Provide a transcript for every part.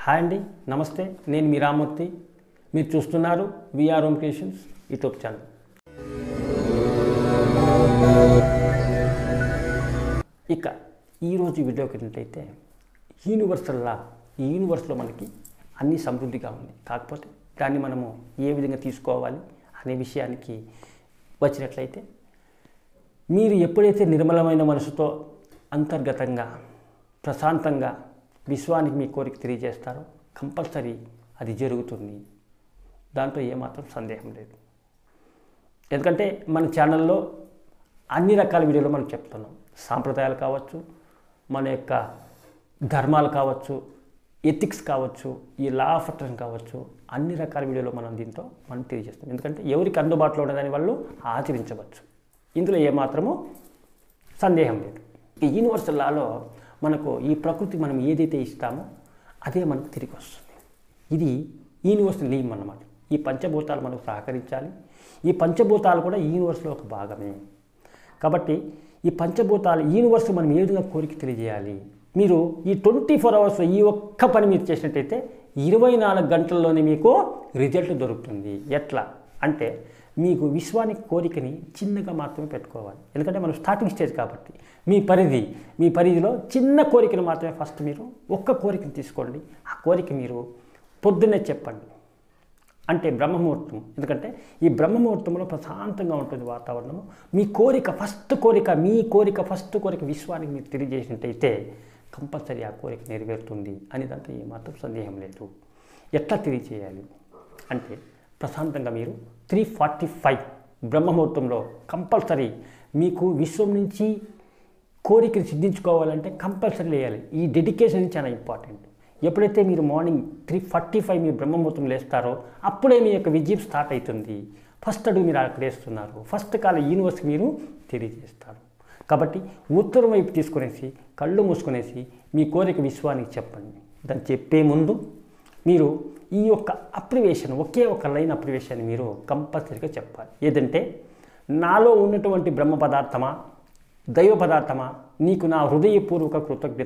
Hi అండి, నమస్తే. నేను మీ రామూర్తి. మీరు చూస్తున్నారు VR home creations YouTube channel. ఇక ఈరోజు వీడియోకి వెళ్ళినట్టయితే యూనివర్సల్లా ఈ యూనివర్స్లో మనకి అన్ని సమృద్ధిగా ఉంది. కాకపోతే దాన్ని మనము ఏ విధంగా తీసుకోవాలి అనే విషయానికి వచ్చినట్లయితే, మీరు ఎప్పుడైతే నిర్మలమైన మనసుతో అంతర్గతంగా ప్రశాంతంగా విశ్వానికి మీ కోరిక తెలియజేస్తారో కంపల్సరీ అది జరుగుతుంది. దాంట్లో ఏమాత్రం సందేహం లేదు. ఎందుకంటే మన ఛానల్లో అన్ని రకాల వీడియోలు మనం చెప్తున్నాం. సాంప్రదాయాలు కావచ్చు, మన యొక్క ధర్మాలు కావచ్చు, ఎథిక్స్ కావచ్చు, ఈ లా ఆఫ్ అట్రాక్షన్ కావచ్చు, అన్ని రకాల వీడియోలు మనం తెలియజేస్తాం. ఎందుకంటే ఎవరికి అందుబాటులో ఉన్నదాన్ని వాళ్ళు ఆచరించవచ్చు. ఇందులో ఏమాత్రమూ సందేహం లేదు. ఈ యూనివర్సల్ లాలో మనకు ఈ ప్రకృతి మనం ఏదైతే ఇస్తామో అదే మనకు తిరిగి వస్తుంది. ఇది యూనివర్సల్ నియమం అన్నమాట. ఈ పంచభూతాలు మనకు సహకరించాలి. ఈ పంచభూతాలు కూడా యూనివర్స్లో ఒక భాగమే. కాబట్టి ఈ పంచభూతాలు యూనివర్స్ మనం ఏ విధంగా కోరిక తెలియజేయాలి. మీరు ఈ 24 అవర్స్ ఈ ఒక్క పని మీరు చేసినట్టయితే 24 గంటల్లోనే మీకు రిజల్ట్ దొరుకుతుంది. ఎట్లా అంటే, మీకు విశ్వానికి కోరికని చిన్నగా మాత్రమే పెట్టుకోవాలి. ఎందుకంటే మనం స్టార్టింగ్ స్టేజ్ కాబట్టి మీ పరిధిలో చిన్న కోరికను మాత్రమే ఫస్ట్ మీరు ఒక్క కోరికను తీసుకోండి. ఆ కోరిక మీరు పొద్దున్నే చెప్పండి. అంటే బ్రహ్మముహూర్తం. ఎందుకంటే ఈ బ్రహ్మముహూర్తంలో ప్రశాంతంగా ఉంటుంది వాతావరణము. మీ ఫస్ట్ కోరిక విశ్వానికి మీరు తెలియజేసినట్టయితే కంపల్సరీ ఆ కోరిక నెరవేరుతుంది అని దాంట్లో ఏమాత్రం సందేహం లేదు. ఎట్లా తెలియజేయాలి అంటే, ప్రశాంతంగా మీరు 3:45 బ్రహ్మముహూర్తంలో కంపల్సరీ మీకు విశ్వం నుంచి కోరికను సిద్ధించుకోవాలంటే కంపల్సరీ లేయాలి. ఈ డెడికేషన్ చాలా ఇంపార్టెంట్. ఎప్పుడైతే మీరు మార్నింగ్ 3:45 మీ బ్రహ్మముహూర్తం లేస్తారో అప్పుడే మీ యొక్క విజయం స్టార్ట్ అవుతుంది. ఫస్ట్ అడుగు మీరు అక్కడ వేస్తున్నారు. ఫస్ట్ కాల యూనివర్స్కి మీరు తెలియజేస్తారు. కాబట్టి ఉత్తరం వైపు తీసుకునేసి కళ్ళు మూసుకునేసి మీ కోరిక విశ్వానికి చెప్పండి. దాన్ని చెప్పే ముందు మీరు ఈ యొక్క అప్రివేషన్, ఒకే ఒక లైన్ అప్రివేషన్ మీరు కంపల్సరీగా చెప్పాలి. ఏదంటే, నాలో ఉన్నటువంటి బ్రహ్మ పదార్థమా, దైవ పదార్థమా, నీకు నా హృదయపూర్వక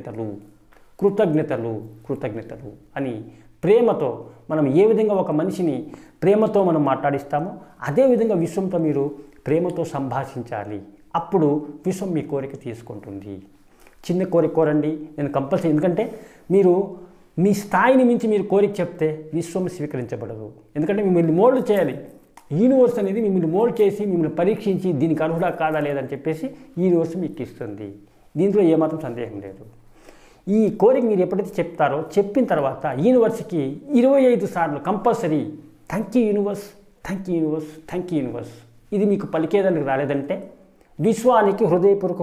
కృతజ్ఞతలు అని ప్రేమతో మనం ఏ విధంగా ఒక మనిషిని ప్రేమతో మనం మాట్లాడిస్తామో అదేవిధంగా విశ్వంతో మీరు ప్రేమతో సంభాషించాలి. అప్పుడు విశ్వం మీ కోరిక తీసుకుంటుంది. చిన్న కోరిక కోరండి, నేను కంపల్సరీ. ఎందుకంటే మీరు మీ స్థాయిని మించి మీరు కోరిక చెప్తే విశ్వం స్వీకరించబడదు. ఎందుకంటే మిమ్మల్ని మోల్డ్ చేయాలి. యూనివర్స్ అనేది మిమ్మల్ని మోల్డ్ చేసి మిమ్మల్ని పరీక్షించి దీనికి అర్హుడా కాదా లేదని చెప్పేసి యూనివర్స్ మీకు ఇస్తుంది. దీంట్లో ఏమాత్రం సందేహం లేదు. ఈ కోరిక మీరు ఎప్పుడైతే చెప్తారో చెప్పిన తర్వాత యూనివర్స్కి 25 సార్లు కంపల్సరీ థ్యాంక్ యూ యూనివర్స్ ఇది మీకు పలికేదానికి రాలేదంటే విశ్వానికి హృదయపూర్వక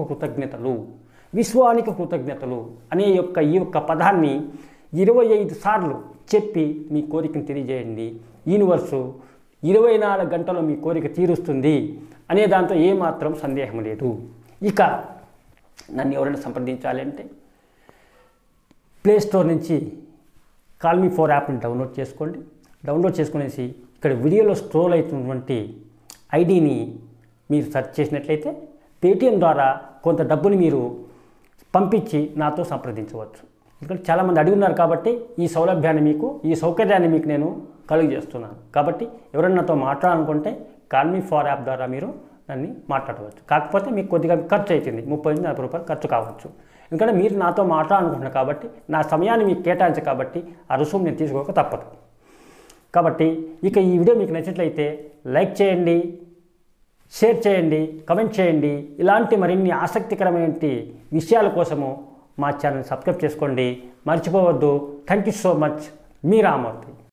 కృతజ్ఞతలు అనే ఈ యొక్క పదాన్ని 25 సార్లు చెప్పి మీ కోరికను తెలియజేయండి. యూనివర్సు 24 గంటల్లో మీ కోరిక తీరుస్తుంది అనే దాంతో ఏమాత్రం సందేహం లేదు. ఇక నన్ను ఎవరైనా సంప్రదించాలి అంటే ప్లేస్టోర్ నుంచి కాల్మీ 4 యాప్ని డౌన్లోడ్ చేసుకోండి. డౌన్లోడ్ చేసుకునేసి ఇక్కడ వీడియోలో స్క్రోల్ అవుతున్నటువంటి ఐడిని మీరు సెర్చ్ చేసినట్లయితే పేటిఎం ద్వారా కొంత డబ్బుని మీరు పంపించి నాతో సంప్రదించవచ్చు. ఎందుకంటే చాలామంది అడిగి ఉన్నారు కాబట్టి ఈ సౌకర్యాన్ని మీకు నేను కలుగజేస్తున్నాను. కాబట్టి ఎవరైనా నాతో మాట్లాడాలనుకుంటే కాల్మీ 4 యాప్ ద్వారా మీరు నన్ను మాట్లాడవచ్చు. కాకపోతే మీకు కొద్దిగా ఖర్చు అవుతుంది, 30-40 రూపాయలు ఖర్చు కావచ్చు. ఎందుకంటే మీరు నాతో మాట్లాడాలనుకుంటున్నారు కాబట్టి నా సమయాన్ని మీకు కేటాయించ కాబట్టి ఆ రుసుము నేను తీసుకోక తప్పదు. కాబట్టి ఇక ఈ వీడియో మీకు నచ్చినట్లయితే లైక్ చేయండి, షేర్ చేయండి, కమెంట్ చేయండి. ఇలాంటి మరిన్ని ఆసక్తికరమైన విషయాల కోసము మా ఛానల్ సబ్స్క్రైబ్ చేసుకోండి. మర్చిపోవద్దు. Thank you so much. మీ రామూర్తి.